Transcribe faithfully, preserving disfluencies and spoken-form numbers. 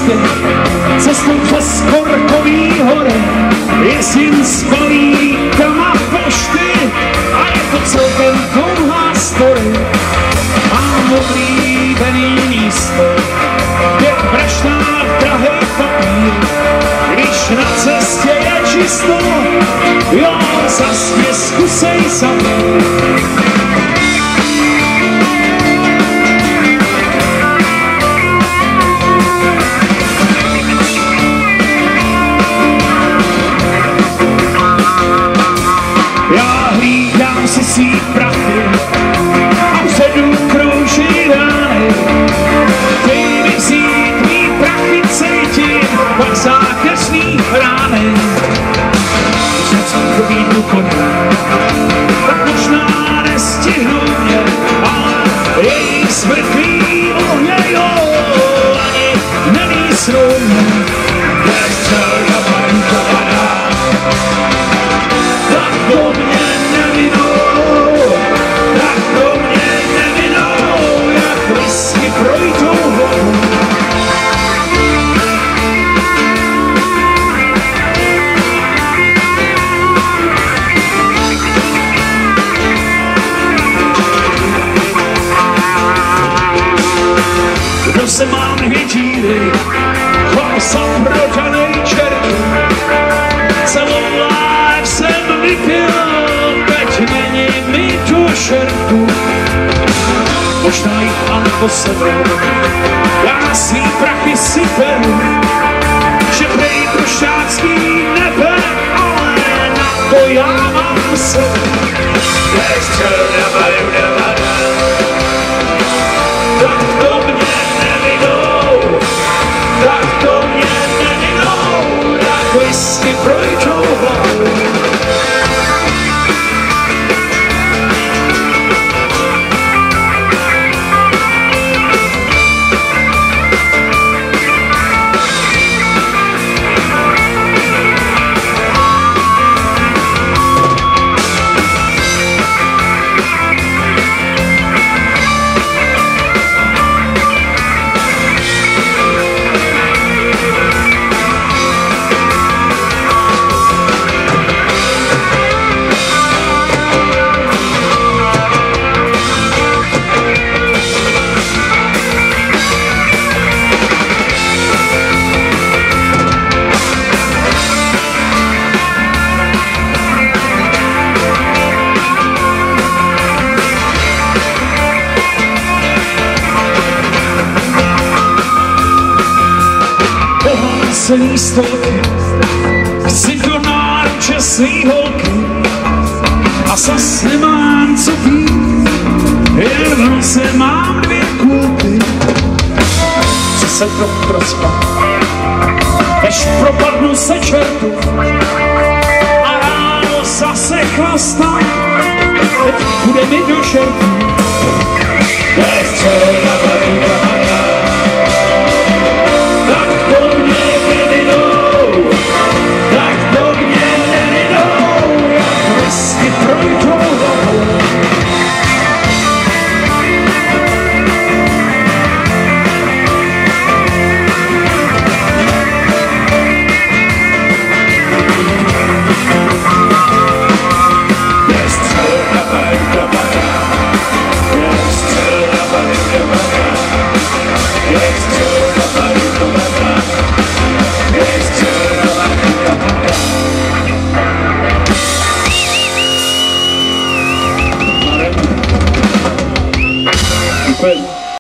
cestě, cestou přes Korkový hory, jezdím s balíkama pošty a je to celkem dlouhá story. Mám oblíbený místo, kde praštá drahej papír, když na cestě je čisto, jo, zas mě zkusej sami. Já hlídám si svý prachy a předu krouží rány. Chtěj mi vzít mý prachy, cítím pak zákeřný rány. Když něco pobídnu koně, tak možná nestihnou mě, ale její smrtví ohně, jo, ani nemísnou mě. Nestřelka paňka padá, tak to mě nevinou, tak to mě nevinou, jak whisky projdou hlavu. Kdo se mám dvě díry, chlasam prodanej čertu, celou life jsem vypil, teď není mi do šertu. Možná jich anebo sebe, já svý prachy si beru, že prej prošťácký nebe, ale na to já mám sebe. Tak to mě nevinou, tak to mě nevinou, jak whisky projdou hlavu. Celý stolky, chci do náruče svý holky a zas nemám co pít, jen v nose mám dvě kulky. Chci se trochu prospat, než propadnu se čertu a ráno zase chlastat, teď bude mi do šertu.